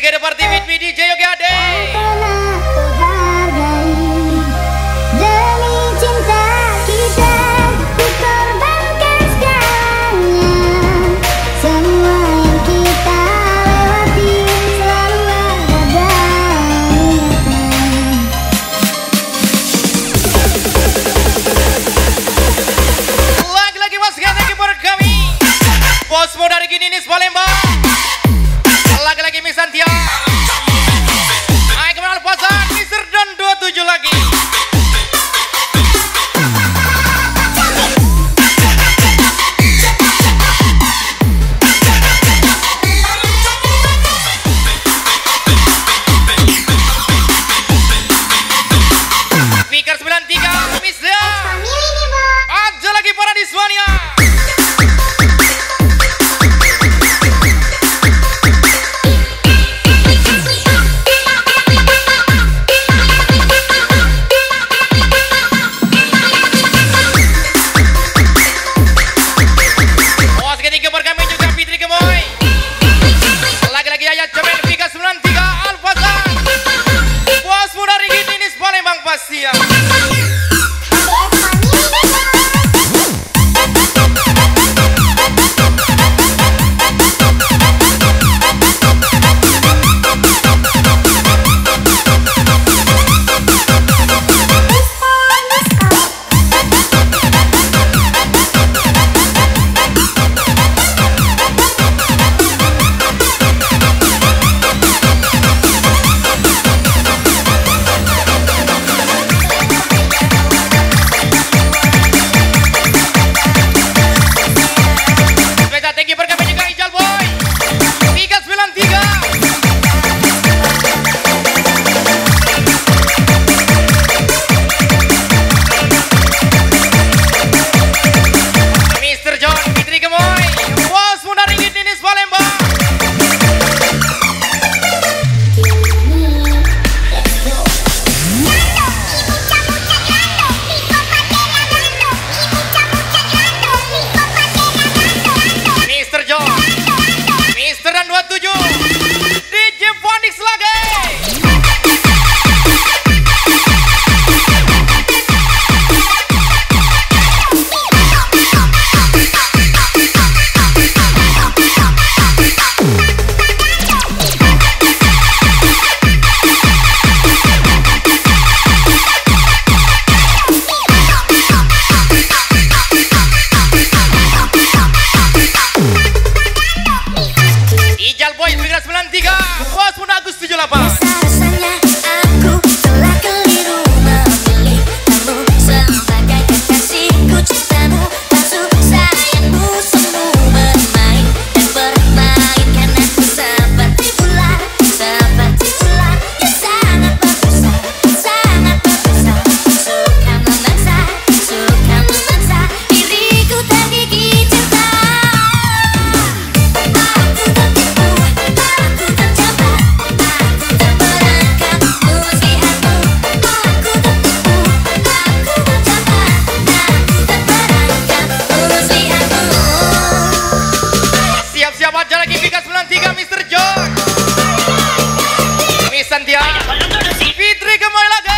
together party with me DJ Yogi Ade. Lagi-lagi mas lagi for kami Bosmo dari Gininis Palembang. Lagi-lagi Miss Santia. Ayo kenal pasan Mr. Don 27 lagi. Speaker 93 Miss Dia. Aja lagi para di Suania. Lagi-lagi Ayat Cemen Vika 93 Alfasan. Bosmu dari Gininis Palembang pasti ya. Thank you for kami juga Ijal Boy 393. Mr. John Fitri Gemoy Bosmu dari Gininis Palembang. Mr. John, Mr. dan 27 DJ Fonix lagi. Ijal Boy 93 Bosmu Agus 78. Siap-siap aja lagi Vika 93 Mr. John Miss Santia Fitri Gemoy lagi.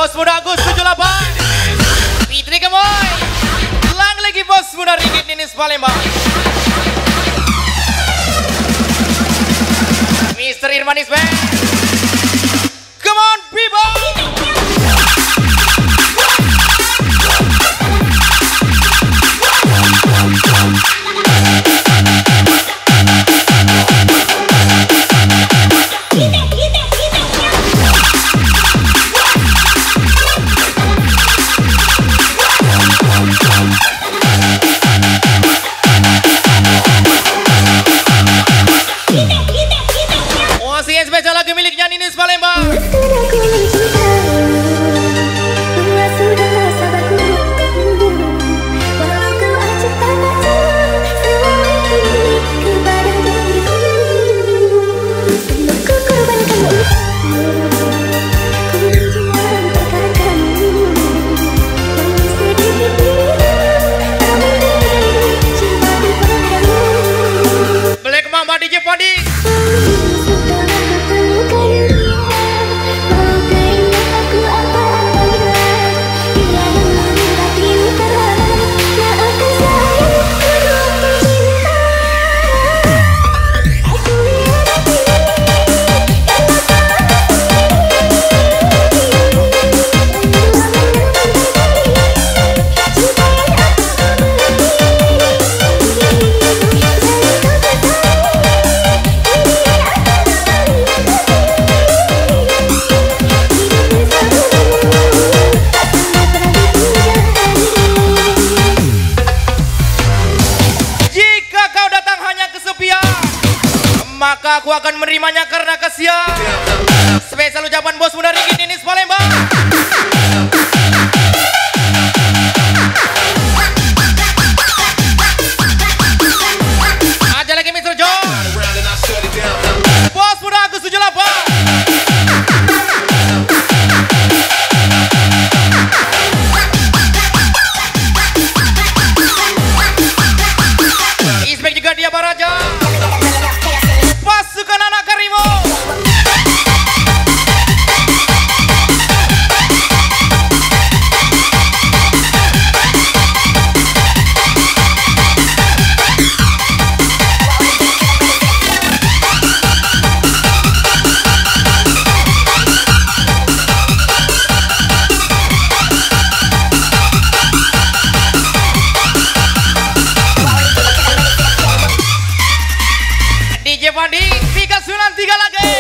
Bos Muda Agus 78 Fitri Kemoy. Lagi Bos Muda Ringgit Ninis Palembang. Mr. Irmanis Band. Come on people. Spesial lagu miliknya Ninis Palembang. Black Mama DJ Padi. Maka aku akan menerimanya karena kasihan. Spesial ucapan Bos Muda Ringgit Ninis Palembang. Aja lagi Mr. John. Bos Muda Agus 78. Ispek juga dia Baraja. Pasukan anak Karimo. DJ Padi 393 lagi.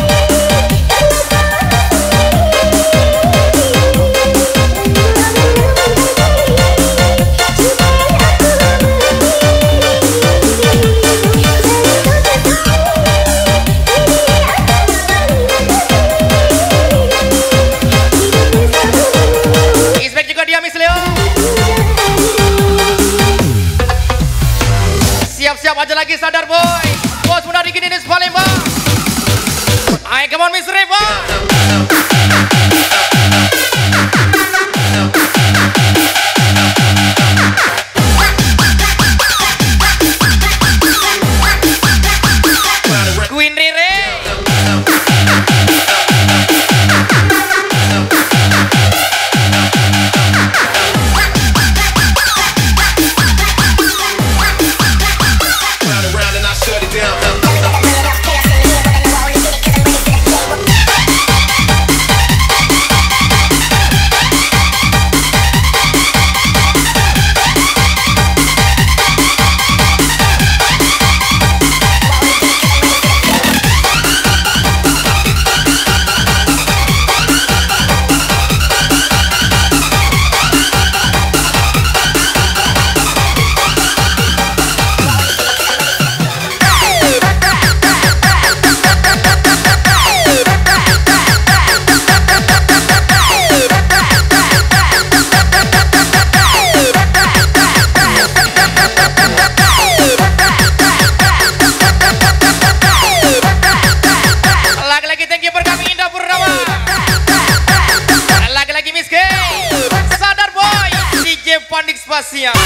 Ispek juga dia Miss Leo. Siap-siap aja lagi sadar boy. Bos Muda Ringgit Ninis Palembang. Ayo come on Miss Reva. Queen Rere. Panik Spasial.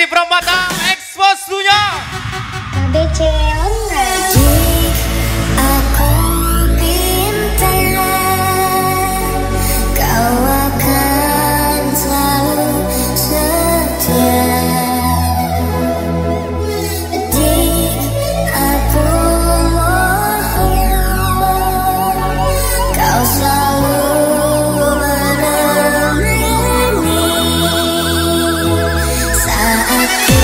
Putri from Batam, eksposunya KBC Online. Aku bintang, kau akan selalu setia. Adik, aku mohon kau selalu menemani saat ku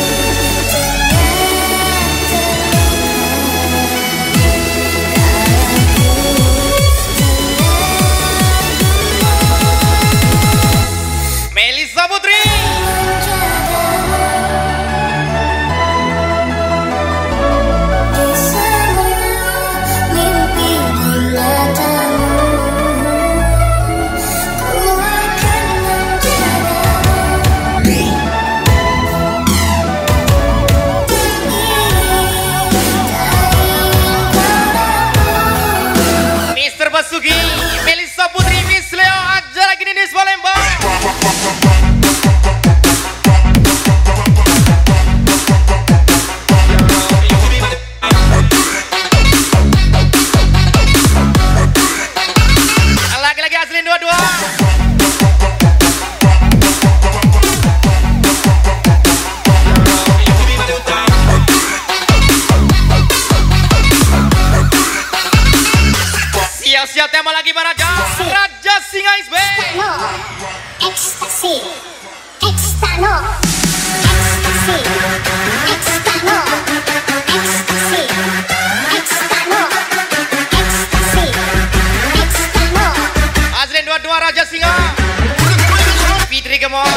Melisa Putri. Mr. Basuki, Melisa Putri, Miss Leo, aja lagi di Palembang. Lagi-lagi Aslin dua-dua. Siap-siap tema lagi mana Raja? Raja Singa Isbe. no ekstasi, ekstano, ekstasi, ekstano, ekstasi, ekstano, ekstasi, ekstano. Aslin dua-dua Raja Singa. Fitri Gemoy.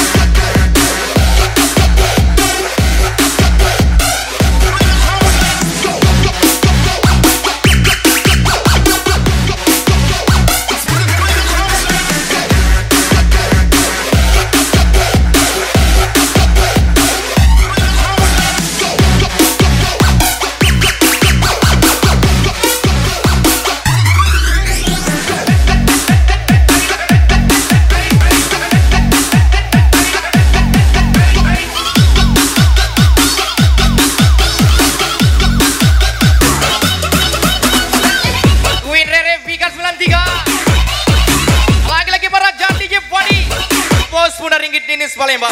Lagi-lagi para jandi Jepwani, Bos Muda Ringgit Dinis Palembang.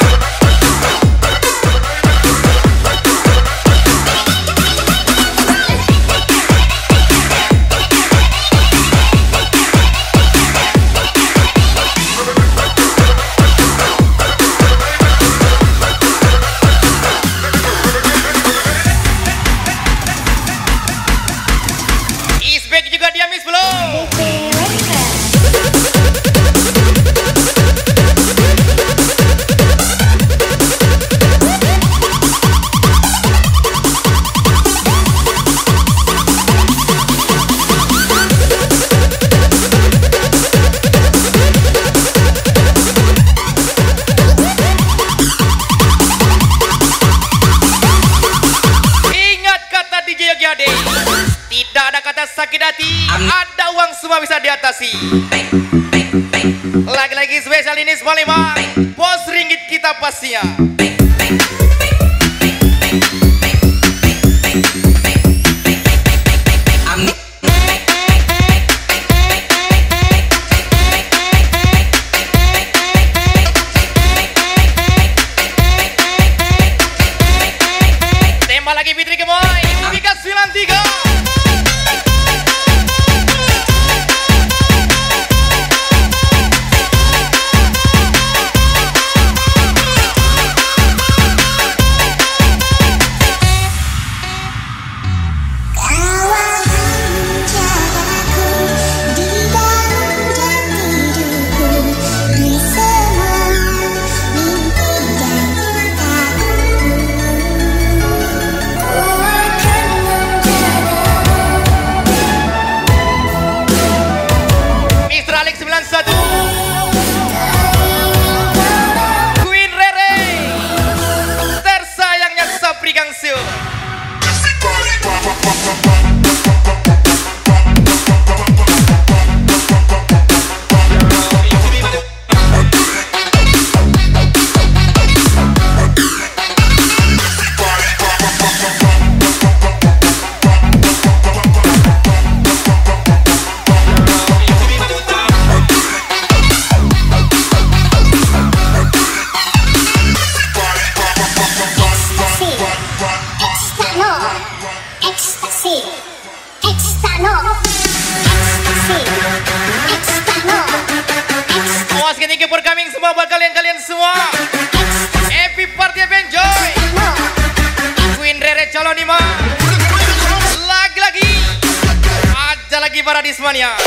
Isbek juga dia Miss belum. Tidak ada kata sakit hati, ada uang semua bisa diatasi. Lagi-lagi spesial ini Palembang, Bos Ringgit kita pastinya. Tembak lagi Fitri Gemoy, Mika 93. you for coming semua buat kalian-kalian semua. Happy party, happy enjoy. Queen Rere Calonima. Lagi-lagi. Ada lagi Paradismania.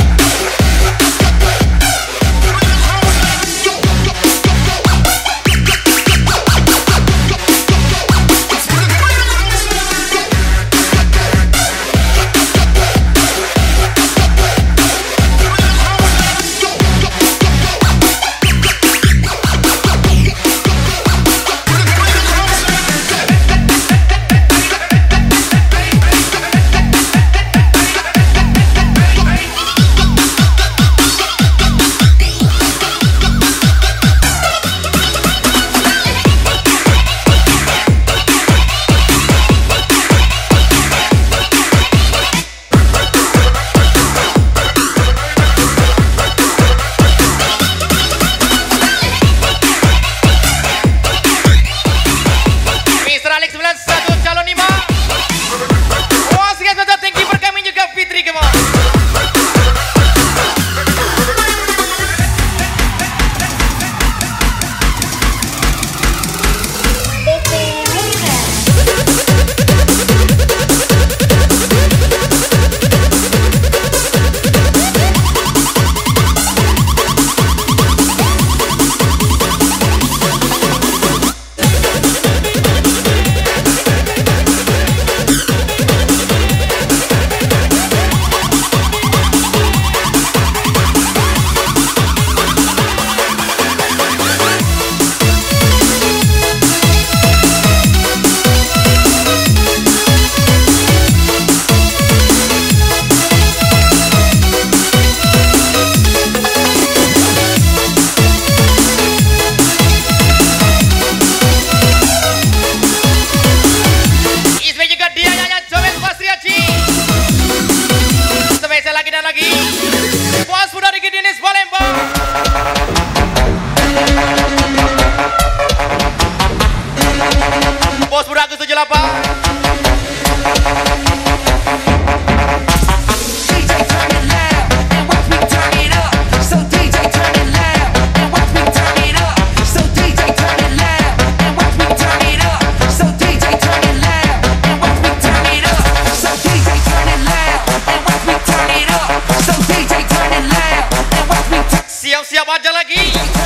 Siap-siap aja lagi.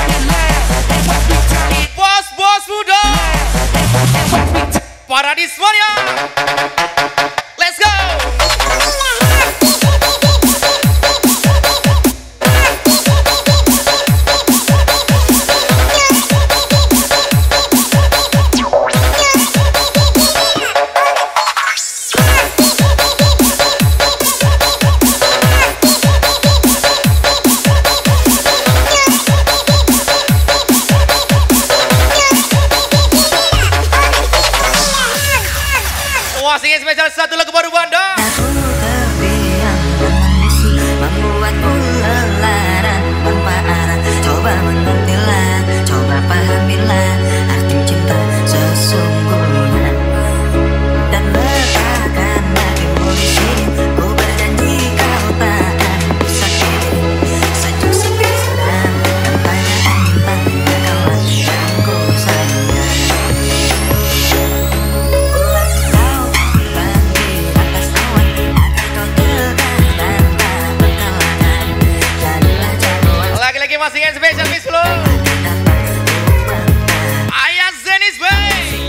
Bos-bos muda. Paradismania. Let's go. Wah, singin spesial satu lagu baru Banda. Aku terbiang mengambisi, membuatku lelah tanpa arah. Coba mengertilah, coba pahamilah arti cinta sesungguhnya. Dan letakkanlah dirimu di sini. Ku berjanji kau tak akan kusakiti. Sejuk sepi sedang dan banyak tanya kawan yang ku sayang. Lagi-lagi masih yang spesial Miss Lo. Ayah Zenis Bay.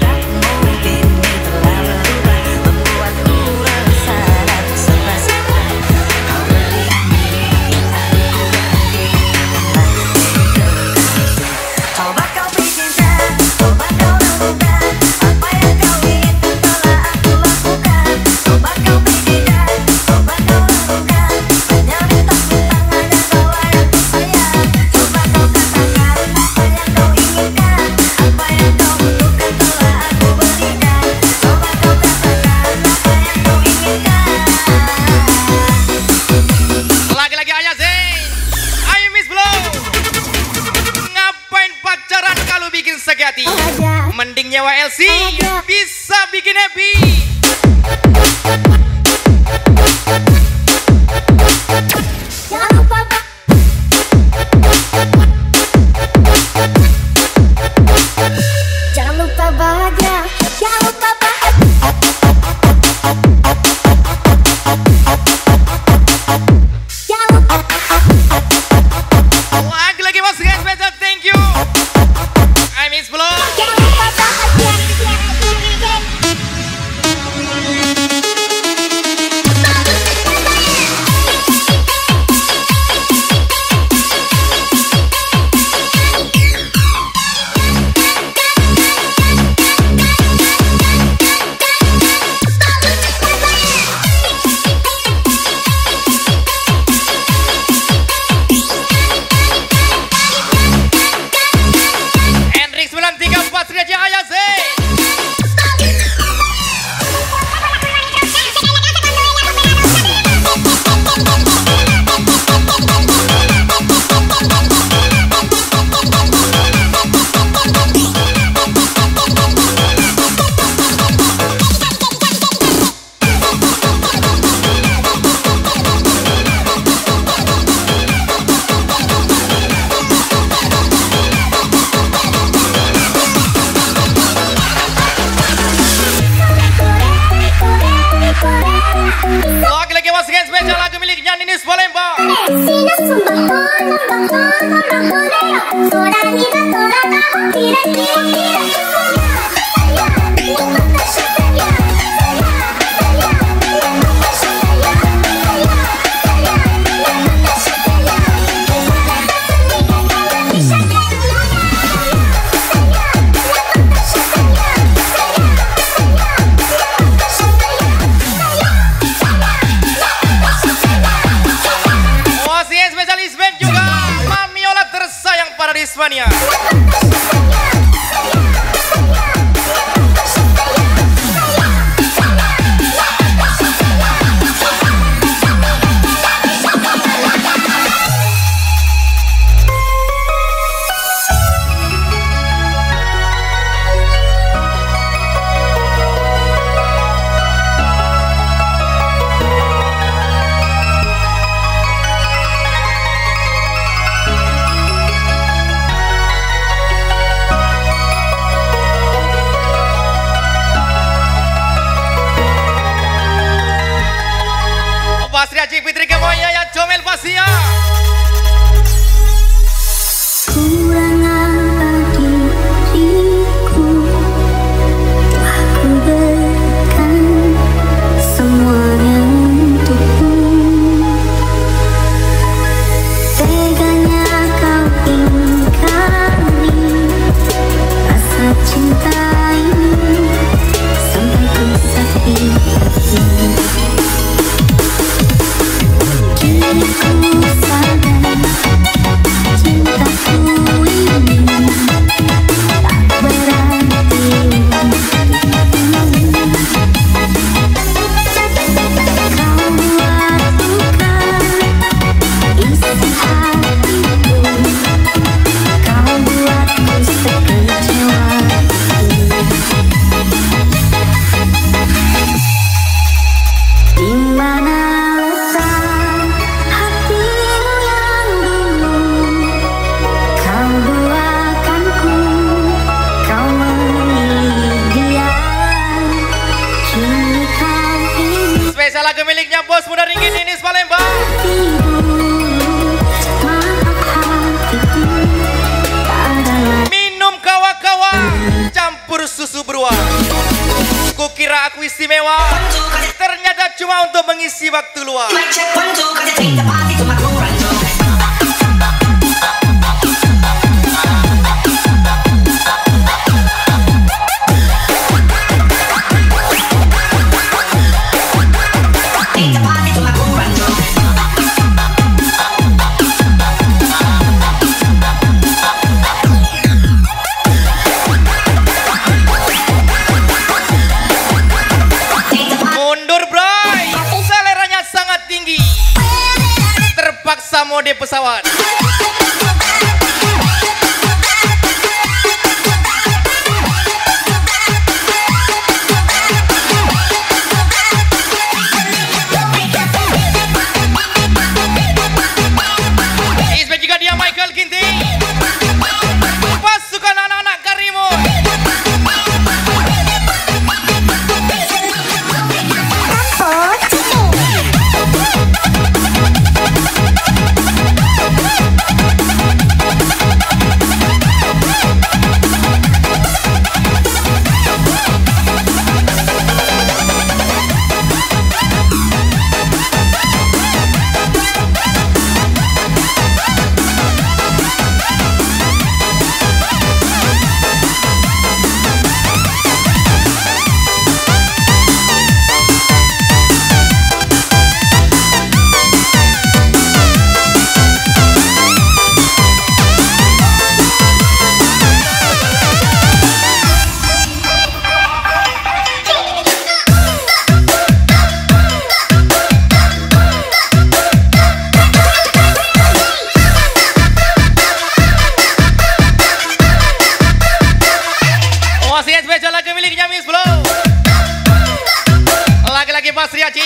Coba kau bikinkan, coba kau lakukan apa yang kau inginkan telah aku lakukan. Coba kau bikinkan, coba kau lakukan hanya bintang-bintang hanya kau yang ku sayang. Coba kau katakan apa yang kau inginkan, apa yang kau butuhkan telah aku berikan. Coba kau katakan apa yang kau inginkan. Lagi-lagi Ayah Zen. Ayo Miss Blow. Ngapain pacaran kalau bikin sakit hati? Mending nyewa LC, bisa bikin happy. Jangan lupa bahagia, jangan lupa Lagi mas guys, special thank you. I miss Blue. Jangan lupa bahagia. Hendrik 934 Surya Cahaya sih. Lagi mas guys, special lagu miliknya Ninis Palembang. Spesialis band juga Mami Ola tersayang para Dismania. Pasri Aji Fitri Kemoya ya Comel Pasia. kurangan diriku, aku berikan semuanya untukmu. Teganya kau ingkari rasa cinta ini sampai ku sakiti hati. Kini ku sadar cintaku ini tak berarti untukmu. Kau buat luka isi hatiku, kau buatku sekecewa ini. Di mana letak hatimu yang dulu kau duakanku, kau memilih dia. Kini kau ingin Spesial lagu miliknya Bos Muda Ringgi Ninis Palembang. tidur, maaf hatiku tak ada lagi. Minum kawa-kawa campur susu beruang. Kukira aku istimewa, ternyata cuma untuk mengisi waktu luang. Mundur bray, seleranya sangat tinggi, terpaksa mode pesawat. Ismet juga dia Michael Ginting, pasukan anak-anak Karimun. Masih spesial lagu miliknya Miss Bro. Lagi-lagi Mas Riaci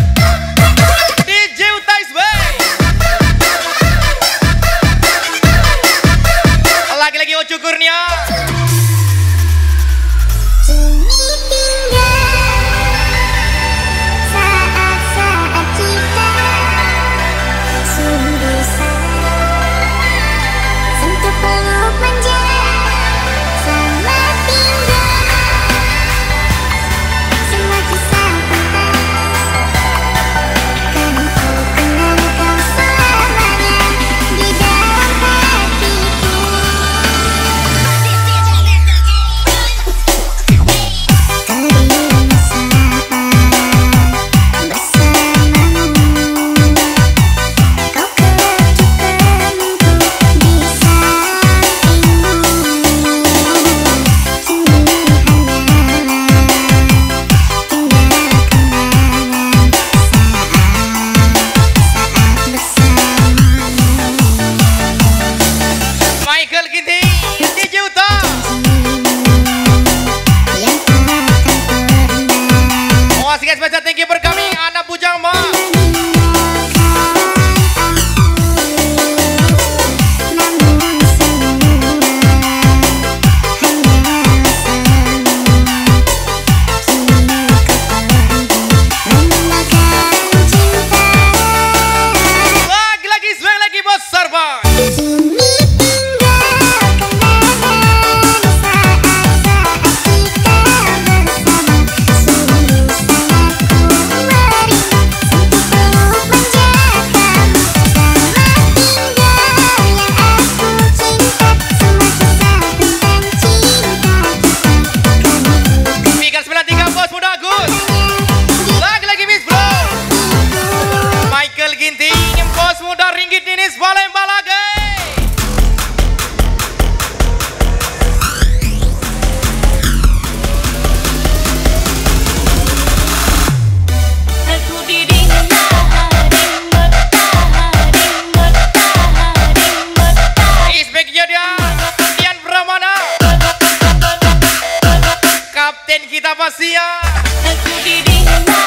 DJ Utais Bang. Lagi-lagi Ocu Kurnia. Saat-saat kita sungguh sentuh peluk manja, selamat tinggal semua kisah tentang kan ku kenal kau selamanya di dalam hatiku. Michael Ginting DJ Uta. Oasi guys, baca thank you for coming anak bujang ma. Lagi-lagi swag lagi besar bang. Mika 93 Bos Muda Agus. Lagi-lagi Miss Bro. Michael Ginting Bos Muda Ringgit Dinis Palembang lagi. Aku diding Ispeknya dia Dian Pramana. Kapten kita pasti ya. Aku diding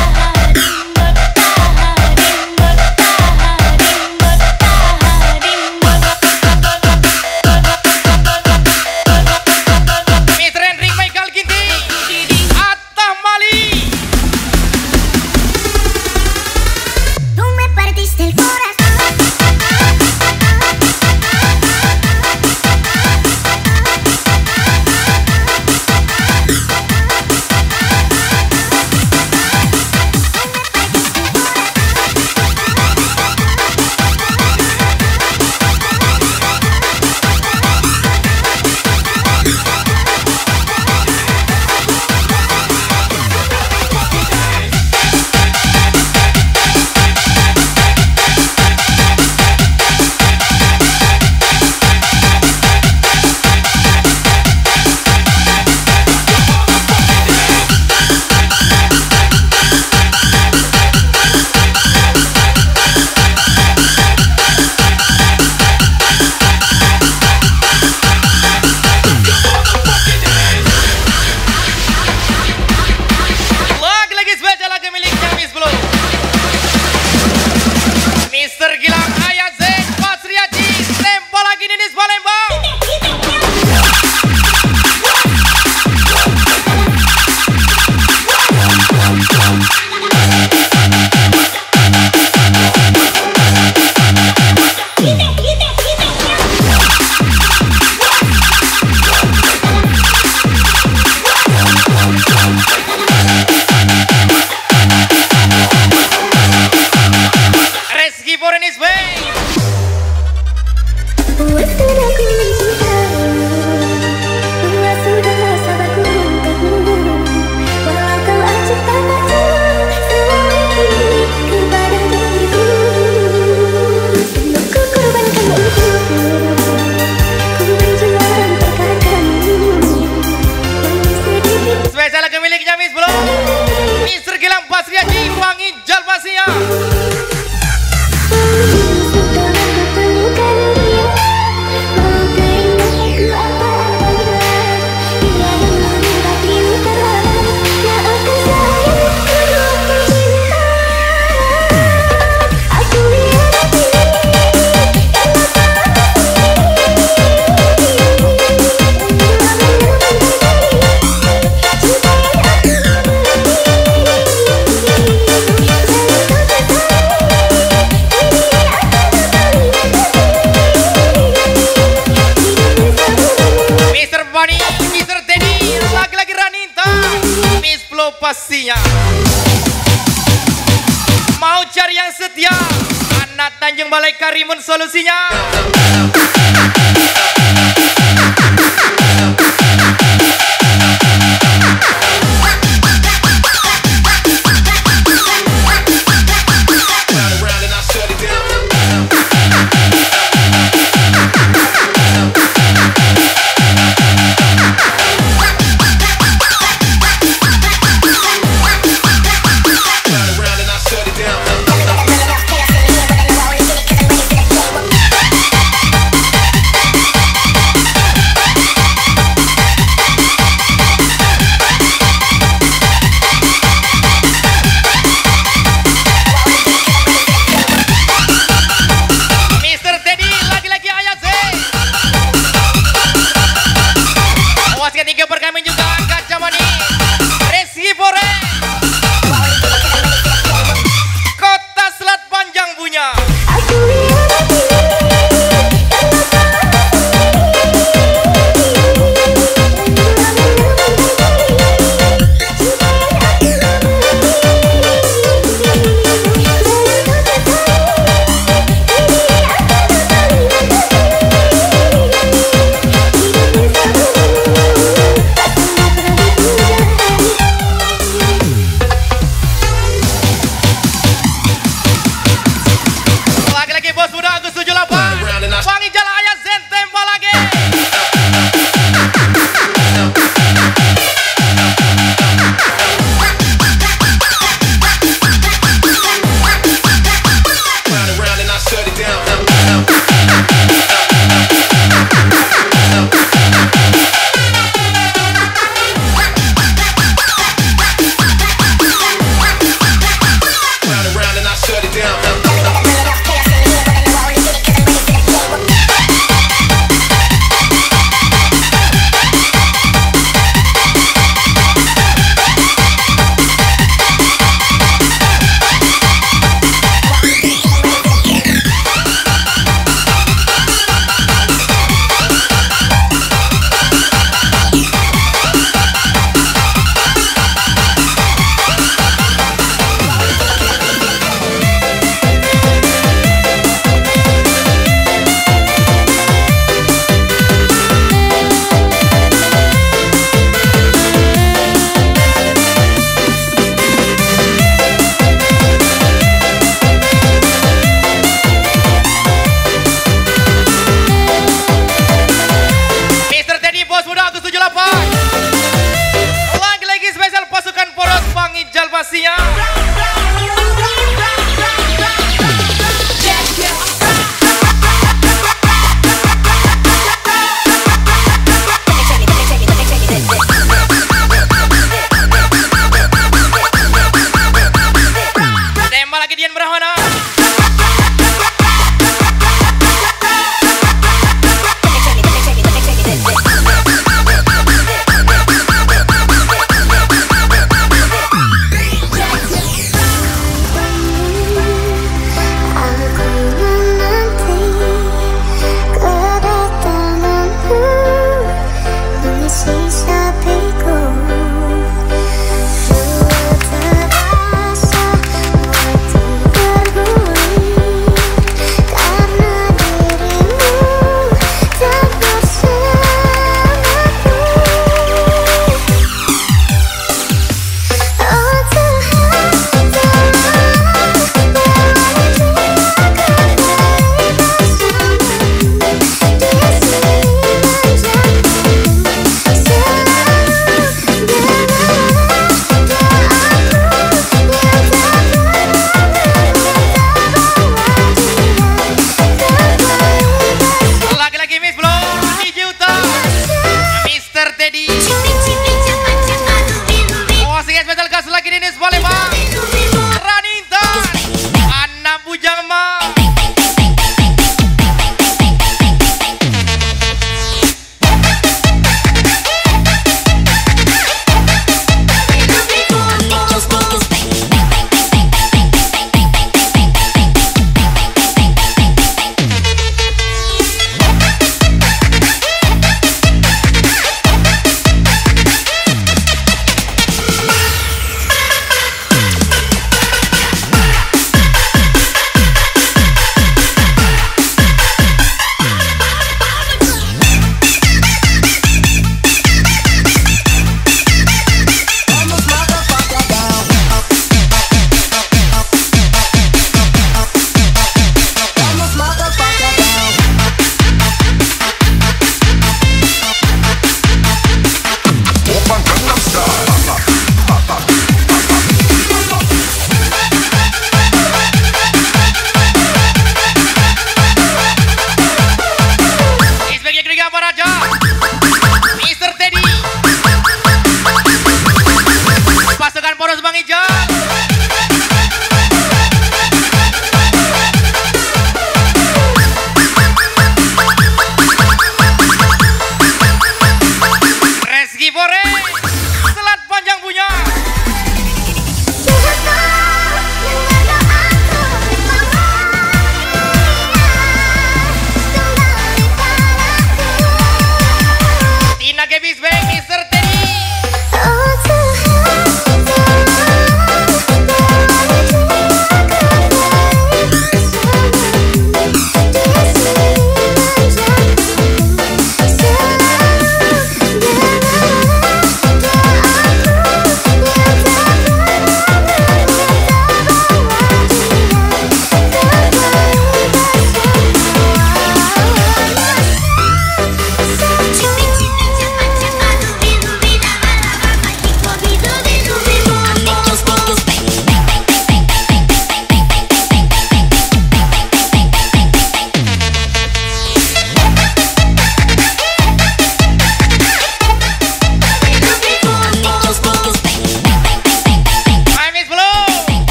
Mr. Henry Michael Ginting Atta Mali. Tú me partiste el corazón. Lagi-lagi spesial lagu miliknya Miss Blue. Mr. Gilang Ayat Zain Mas Riaci Tempo lagi Dinis Palembang. Reski Forenis Bay. Buatkan aku mencintamu, bila sudah sabarku untukmu. Walau kau acuk tak tahu selama ini kepada diriku. Semua ku korbankan untukmu, ku berjuang perkataanmu. Yang sedikit Spesial lagu miliknya Miss Blue. Mr. Gilang Mas Riaci Wangi Jal Pasia. sudah bertemukan dia. Mau keingat aku apa adanya. Dia yang Indo pastinya. Mau cari yang setia, anak Tanjung Balai Karimun solusinya.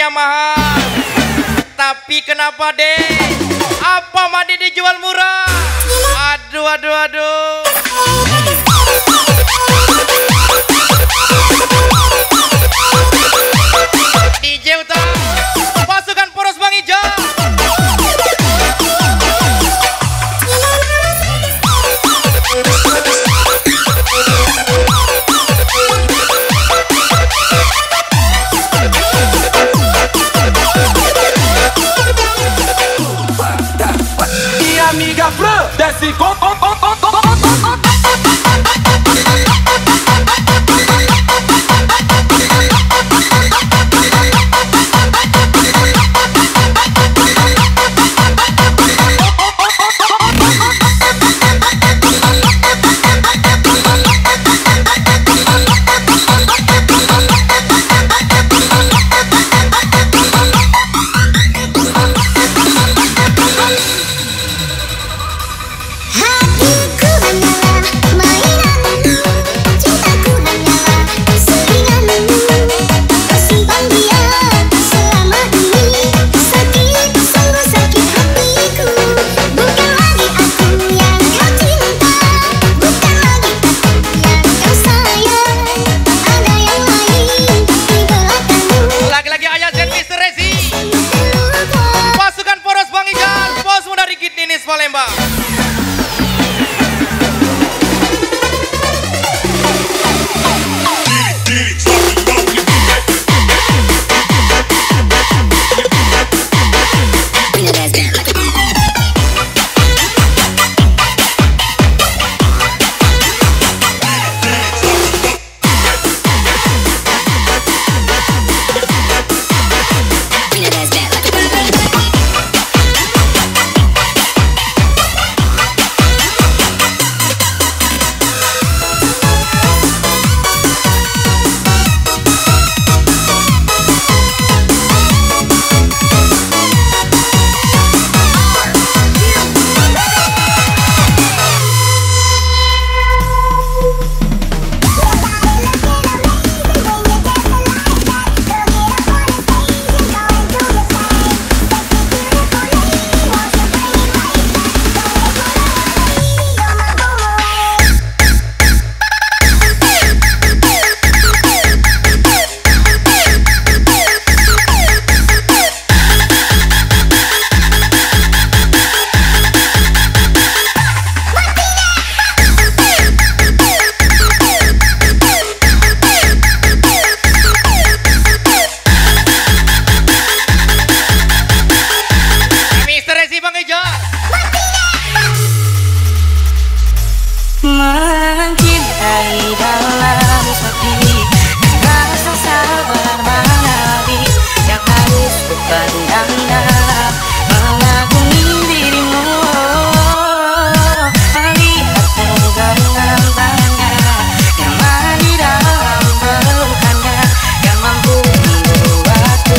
harganya mahal. Tapi kenapa deh? Apa mandi dijual murah? Aduh, aduh, aduh. DJ Utang, pasukan poros Bang Ijal. E amiga Fran, desce com Hatiku hanyalah mainanmu, cintaku hanyalah seringanmu. Simpan dia selama ini, sakit sungguh sakit hatiku. Bukan lagi aku yang kau cinta, bukan lagi aku yang kau sayang. Ada yang lain di belakangmu. Lagi-lagi Ayah Zen Mr. Rezi, pasukan poros Bang Ijal, bosmu dari Kidninis Palembang. Mencintai dalam sepi, rasa sabar mana habis. Yang harus ku pandang-pandang, mengagumi dirimu. Melihat pegangan tangannya, nyaman di dalam pelukannya, yang mampu membuatku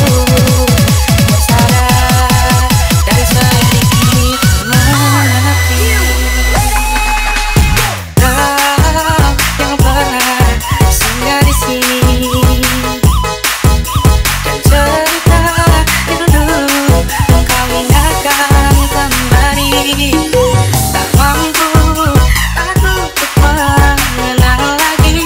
bersadar dan sedikit mengerti. Yang pernah singgah di sini dan cerita itu dulu engkau ingatkan kembali. Tak mampu aku untuk mengenal lagi.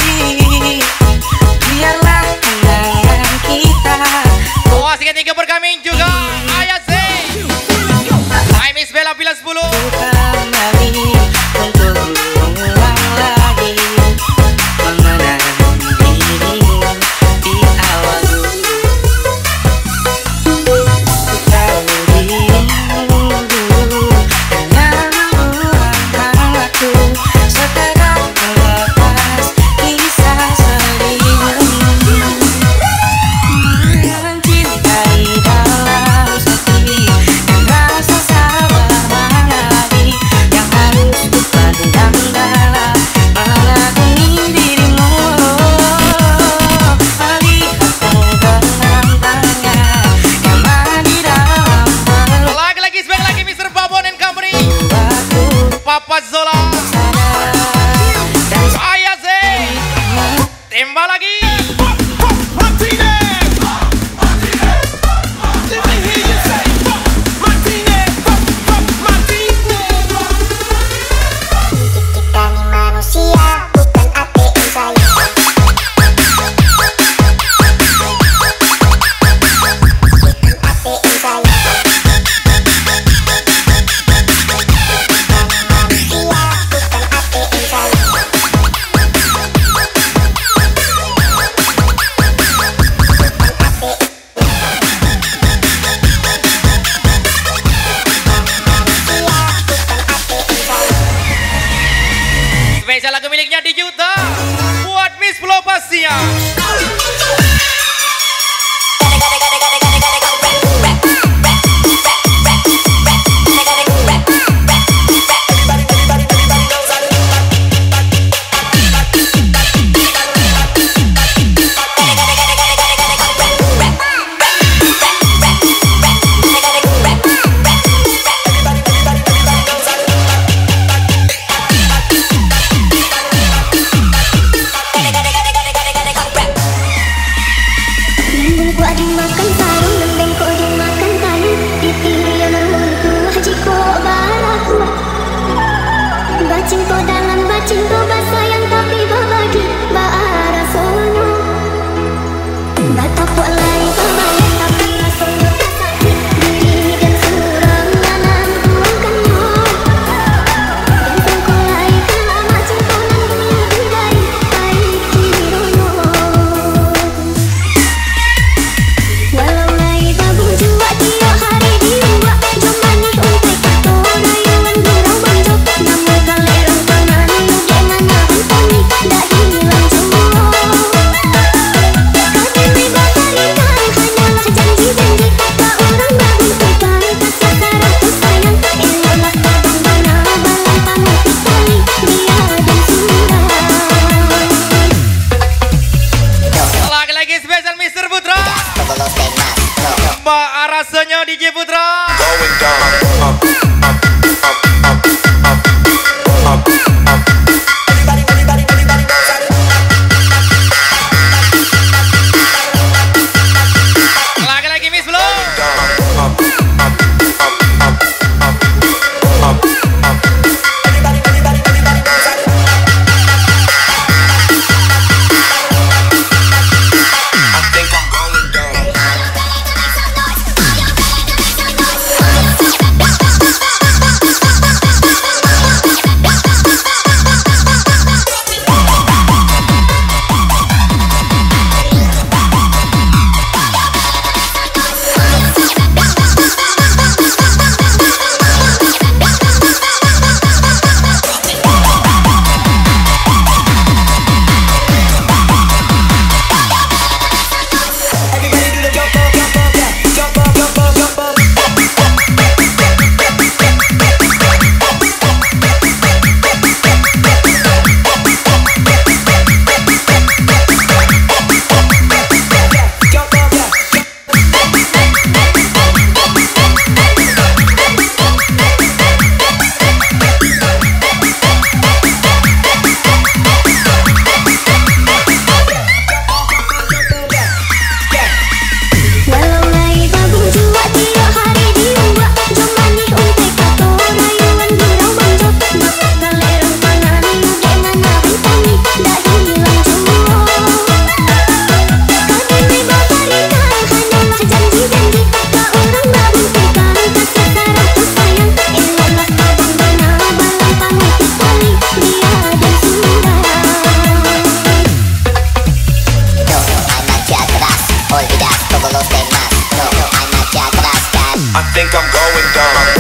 Biarlah kenangan kita. Wah, sekian 3 berkami juga Ayah Z, I Miss Bella Villa 10. Kembali untuk mengulang lagi mengenang dirimu. Santia. Rasanya DJ Putra. Lagi-lagi Miss Blue. I think I'm going dumb.